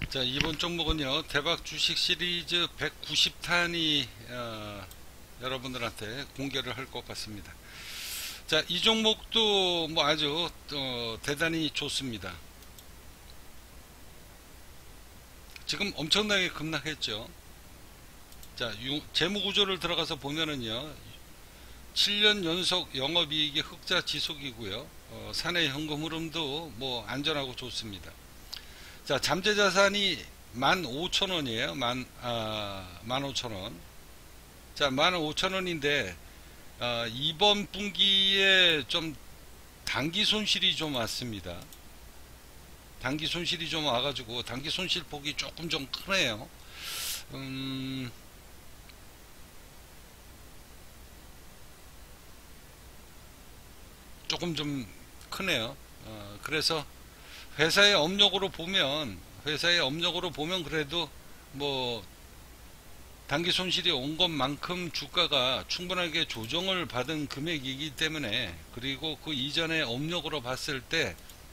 자, 이번 종목은요, 대박 주식 시리즈 190탄이 여러분들한테 공개를 할 것 같습니다. 자, 이 종목도 뭐 아주 대단히 좋습니다. 지금 엄청나게 급락했죠. 자, 재무 구조를 들어가서 보면은요, 7년 연속 영업이익이 흑자 지속이고요. 사내 현금 흐름도 뭐 안전하고 좋습니다. 자, 잠재 자산이 15,000원이에요. 15,000원. 자, 15,000원인데, 이번 분기에 좀 단기 손실이 좀 왔습니다. 단기 손실이 좀 와가지고, 단기 손실 폭이 조금 좀 크네요. 조금 좀 크네요. 그래서, 회사의 업력으로 보면 그래도 뭐 단기 손실이 온 것만큼 주가가 충분하게 조정을 받은 금액이기 때문에, 그리고 그 이전의 업력으로 봤을 때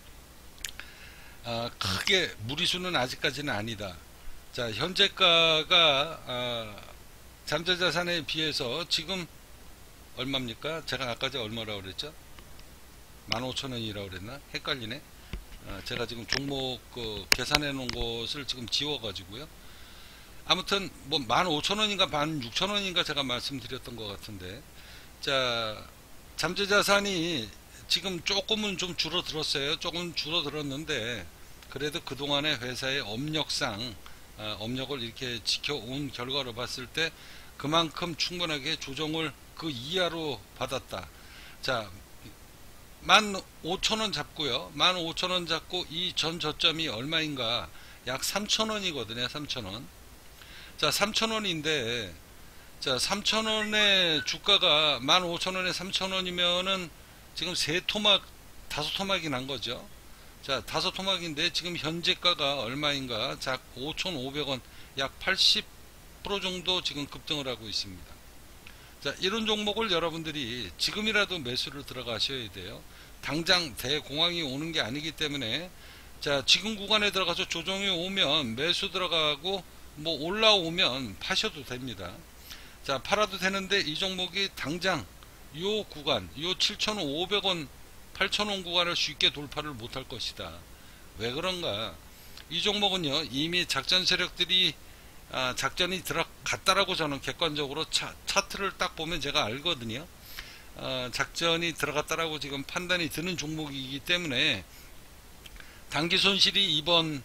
크게 무리수는 아직까지는 아니다. 자, 현재가가 잠재자산에 비해서 지금 얼마입니까? 제가 아까 얼마라고 그랬죠? 15,000원이라고 그랬나? 헷갈리네. 제가 지금 종목 계산해 놓은 것을 지금 지워 가지고요. 아무튼 뭐 15,000원인가 16,000원인가 제가 말씀드렸던 것 같은데, 자, 잠재자산이 지금 조금은 좀 줄어들었어요. 조금 줄어들었는데 그래도 그동안의 회사의 업력상 업력을 이렇게 지켜온 결과로 봤을 때 그만큼 충분하게 조정을 그 이하로 받았다. 자, 15,000원 잡고요. 15,000원 잡고 이 전 저점이 얼마인가? 약 3,000원이거든요. 3,000원. 자, 3,000원인데, 자, 3,000원의 주가가 15,000원에 3,000원이면은 지금 세 토막, 다섯 토막이 난 거죠. 자, 다섯 토막인데 지금 현재가가 얼마인가? 자, 5,500원, 약 80% 정도 지금 급등을 하고 있습니다. 자, 이런 종목을 여러분들이 지금이라도 매수를 들어가셔야 돼요. 당장 대공황이 오는 게 아니기 때문에, 자, 지금 구간에 들어가서 조정이 오면 매수 들어가고 뭐 올라오면 파셔도 됩니다. 자, 팔아도 되는데 이 종목이 당장 요 구간, 요 7,500원, 8,000원 구간을 쉽게 돌파를 못할 것이다. 왜 그런가? 이 종목은요, 이미 작전 세력들이 작전이 들어갔다라고 저는 객관적으로 차트를 딱 보면 제가 알거든요. 작전이 들어갔다라고 지금 판단이 드는 종목이기 때문에 단기 손실이 이번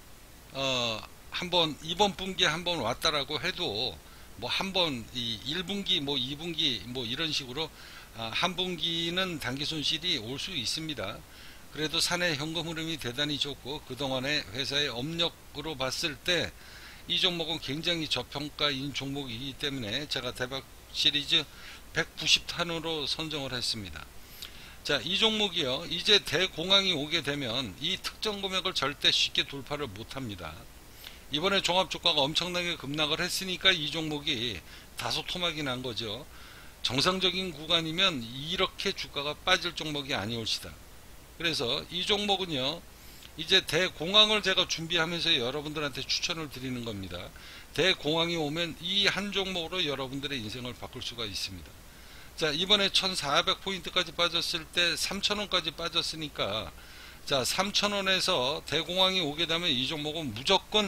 분기에 한번 왔다라고 해도 뭐 한번 이 1분기 뭐 2분기 뭐 이런 식으로 한 분기는 단기 손실이 올 수 있습니다. 그래도 사내 현금 흐름이 대단히 좋고 그동안의 회사의 업력으로 봤을 때 이 종목은 굉장히 저평가인 종목이기 때문에 제가 대박 시리즈 190탄으로 선정을 했습니다. 자, 이 종목이요, 이제 대공황이 오게 되면 이 특정 금액을 절대 쉽게 돌파를 못합니다. 이번에 종합주가가 엄청나게 급락을 했으니까 이 종목이 다소 토막이 난 거죠. 정상적인 구간이면 이렇게 주가가 빠질 종목이 아니올시다. 그래서 이 종목은요, 이제 대공황을 제가 준비하면서 여러분들한테 추천을 드리는 겁니다. 대공황이 오면 이 한 종목으로 여러분들의 인생을 바꿀 수가 있습니다. 자, 이번에 1400포인트까지 빠졌을 때 3000원까지 빠졌으니까, 자, 3000원에서 대공황이 오게 되면 이 종목은 무조건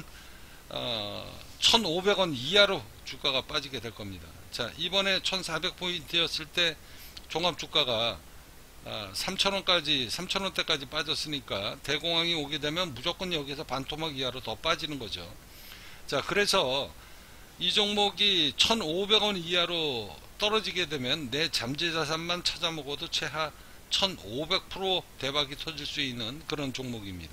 1500원 이하로 주가가 빠지게 될 겁니다. 자, 이번에 1400포인트였을 때 종합주가가 3,000원까지, 3,000원대까지 빠졌으니까 대공황이 오게 되면 무조건 여기서 반토막 이하로 더 빠지는 거죠. 자, 그래서 이 종목이 1,500원 이하로 떨어지게 되면 내 잠재자산만 찾아 먹어도 최하 1,500% 대박이 터질 수 있는 그런 종목입니다.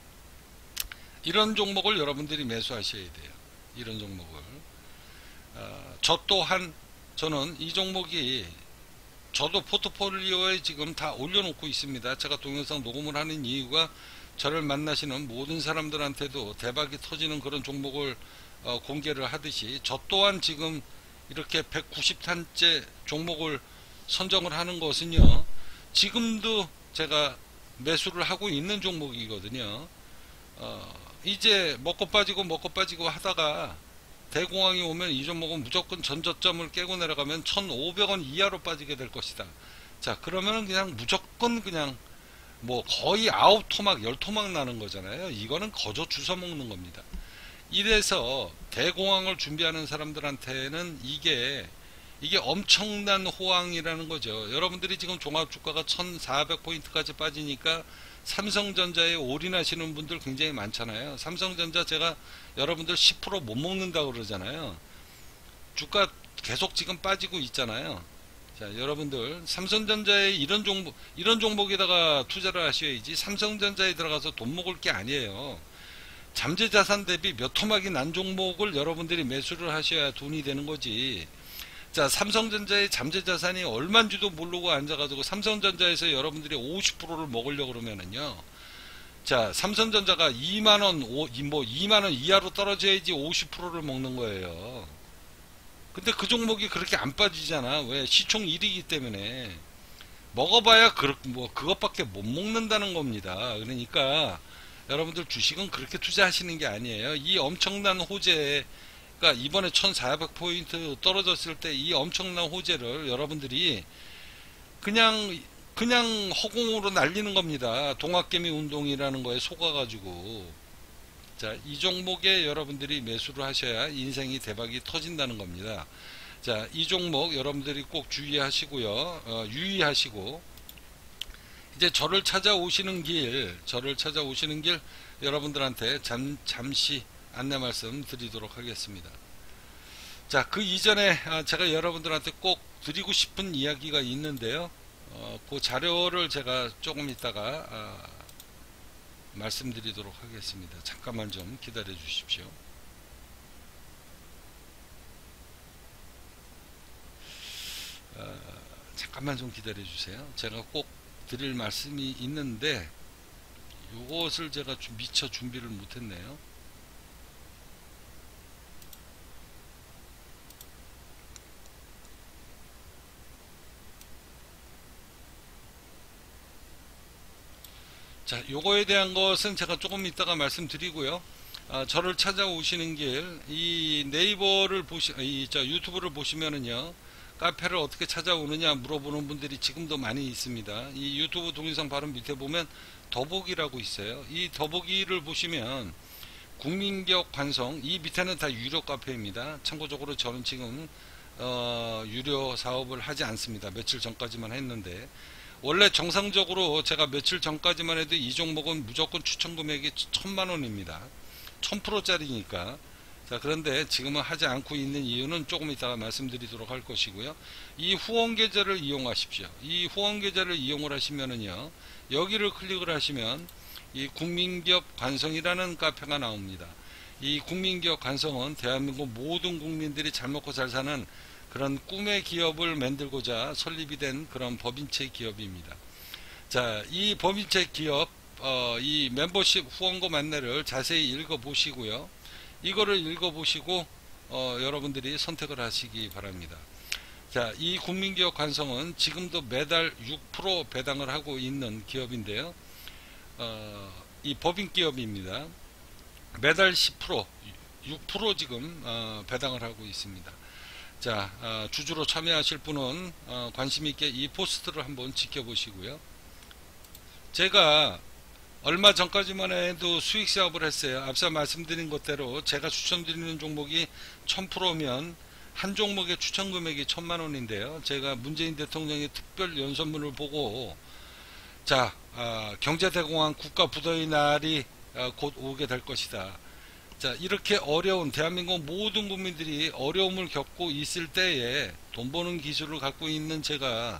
이런 종목을 여러분들이 매수하셔야 돼요. 이런 종목을. 저 또한, 저는 이 종목이 저도 포트폴리오에 지금 다 올려놓고 있습니다. 제가 동영상 녹음을 하는 이유가 저를 만나시는 모든 사람들한테도 대박이 터지는 그런 종목을 공개를 하듯이 저 또한 지금 이렇게 190탄째 종목을 선정을 하는 것은요, 지금도 제가 매수를 하고 있는 종목이거든요. 이제 먹고 빠지고 하다가 대공황이 오면 이 종목은 무조건 전저점을 깨고 내려가면 1,500원 이하로 빠지게 될 것이다. 자, 그러면은 그냥 무조건 그냥 뭐 거의 9토막 10토막 나는 거잖아요. 이거는 거저 주워 먹는 겁니다. 이래서 대공황을 준비하는 사람들한테는 이게 엄청난 호황이라는 거죠. 여러분들이 지금 종합주가가 1400포인트까지 빠지니까 삼성전자에 올인하시는 분들 굉장히 많잖아요. 삼성전자 제가 여러분들 10% 못 먹는다고 그러잖아요. 주가 계속 지금 빠지고 있잖아요. 자, 여러분들 삼성전자에 이런 종목에다가 투자를 하셔야지 삼성전자에 들어가서 돈 먹을 게 아니에요. 잠재자산 대비 몇 토막이 난 종목을 여러분들이 매수를 하셔야 돈이 되는 거지. 자, 삼성전자의 잠재자산이 얼마인지도 모르고 앉아가지고 삼성전자에서 여러분들이 50%를 먹으려고 그러면은요. 자, 삼성전자가 2만원, 2만원 이하로 떨어져야지 50%를 먹는 거예요. 근데 그 종목이 그렇게 안 빠지잖아. 왜? 시총 1위이기 때문에. 먹어봐야 그것밖에 못 먹는다는 겁니다. 그러니까 여러분들 주식은 그렇게 투자하시는 게 아니에요. 이 엄청난 호재, 그러니까 이번에 1400포인트 떨어졌을 때 이 엄청난 호재를 여러분들이 그냥 허공으로 날리는 겁니다. 동학개미 운동이라는 거에 속아가지고. 자, 이 종목에 여러분들이 매수를 하셔야 인생이 대박이 터진다는 겁니다. 자, 이 종목 여러분들이 꼭 주의하시고요. 유의하시고, 이제 저를 찾아오시는 길 여러분들한테 잠시 안내 말씀 드리도록 하겠습니다. 자, 그 이전에 제가 여러분들한테 꼭 드리고 싶은 이야기가 있는데요. 그 자료를 제가 조금 있다가 말씀드리도록 하겠습니다. 잠깐만 좀 기다려 주십시오. 잠깐만 좀 기다려 주세요. 제가 꼭 드릴 말씀이 있는데 요것을 제가 미처 준비를 못했네요. 자, 요거에 대한 것은 제가 조금 이따가 말씀드리고요. 저를 찾아오시는 길, 이 네이버를 유튜브를 보시면은요, 카페를 어떻게 찾아오느냐 물어보는 분들이 지금도 많이 있습니다. 이 유튜브 동영상 바로 밑에 보면 더보기라고 있어요. 이 더보기를 보시면 국민기업 관성, 이 밑에는 다 유료 카페입니다. 참고적으로 저는 지금 유료 사업을 하지 않습니다. 며칠 전까지만 했는데, 원래 정상적으로 제가 며칠 전까지만 해도 이 종목은 무조건 추천 금액이 1000만원입니다. 1000%짜리니까. 자, 그런데 지금은 하지 않고 있는 이유는 조금 이따가 말씀드리도록 할 것이고요. 이 후원 계좌를 이용하십시오. 이 후원 계좌를 이용을 하시면은요, 여기를 클릭을 하시면 이 국민기업 관성이라는 카페가 나옵니다. 이 국민기업 관성은 대한민국 모든 국민들이 잘 먹고 잘 사는 그런 꿈의 기업을 만들고자 설립이 된 그런 법인체 기업입니다. 자, 이 법인체 기업 이 멤버십 후원금 안내를 자세히 읽어보시고요. 이거를 읽어보시고 여러분들이 선택을 하시기 바랍니다. 자, 이 국민기업 관성은 지금도 매달 6% 배당을 하고 있는 기업인데요. 이 법인 기업입니다. 매달 10%, 6% 지금 배당을 하고 있습니다. 자, 주주로 참여하실 분은 관심있게 이 포스트를 한번 지켜보시고요. 제가 얼마 전까지만 해도 수익 사업을 했어요. 앞서 말씀드린 것대로 제가 추천드리는 종목이 1000%면 한 종목의 추천 금액이 1000만원인데요. 제가 문재인 대통령의 특별 연설문을 보고, 자, 경제대공황 국가부도의 날이 곧 오게 될 것이다. 자, 이렇게 어려운 대한민국 모든 국민들이 어려움을 겪고 있을 때에 돈 버는 기술을 갖고 있는 제가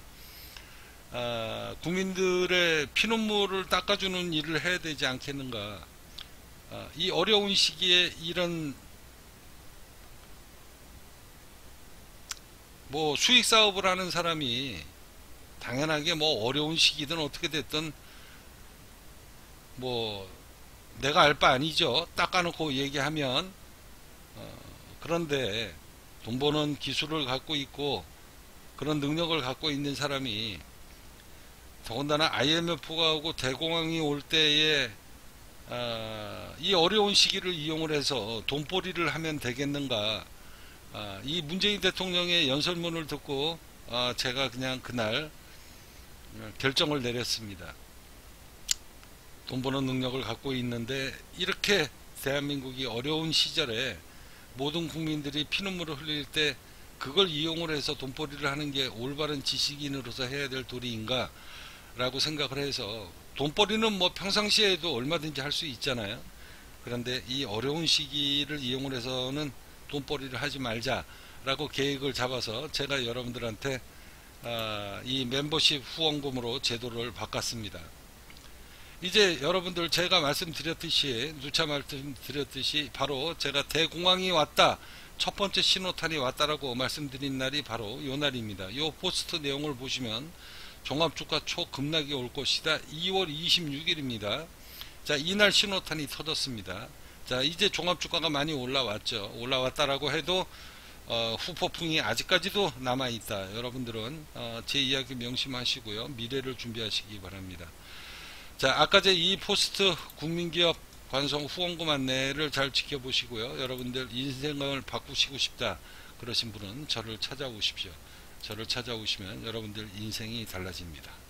국민들의 피눈물을 닦아주는 일을 해야 되지 않겠는가. 이 어려운 시기에 이런 뭐 수익 사업을 하는 사람이 당연하게 뭐 어려운 시기든 어떻게 됐든 뭐 내가 알 바 아니죠. 닦아놓고 얘기하면. 그런데 돈 버는 기술을 갖고 있고 그런 능력을 갖고 있는 사람이 더군다나 IMF가 오고 대공황이 올 때에 이 어려운 시기를 이용을 해서 돈벌이를 하면 되겠는가. 이 문재인 대통령의 연설문을 듣고 제가 그냥 그날 결정을 내렸습니다. 돈 버는 능력을 갖고 있는데 이렇게 대한민국이 어려운 시절에 모든 국민들이 피눈물을 흘릴 때 그걸 이용을 해서 돈벌이를 하는 게 올바른 지식인으로서 해야 될 도리인가 라고 생각을 해서, 돈벌이는 뭐 평상시에도 얼마든지 할 수 있잖아요. 그런데 이 어려운 시기를 이용을 해서는 돈벌이를 하지 말자라고 계획을 잡아서 제가 여러분들한테 이 멤버십 후원금으로 제도를 바꿨습니다. 이제 여러분들 제가 말씀드렸듯이, 누차 말씀드렸듯이 바로 제가 대공황이 왔다, 첫 번째 신호탄이 왔다라고 말씀드린 날이 바로 요 날입니다. 요 포스트 내용을 보시면 종합주가 초급락이 올 것이다. 2월 26일입니다. 자, 이날 신호탄이 터졌습니다. 자, 이제 종합주가가 많이 올라왔죠. 올라왔다라고 해도 후폭풍이 아직까지도 남아있다. 여러분들은 제 이야기 명심하시고요. 미래를 준비하시기 바랍니다. 자, 아까 제 이 포스트 국민기업 관성 후원금 안내를 잘 지켜보시고요. 여러분들 인생을 바꾸시고 싶다 그러신 분은 저를 찾아오십시오. 저를 찾아오시면 여러분들 인생이 달라집니다.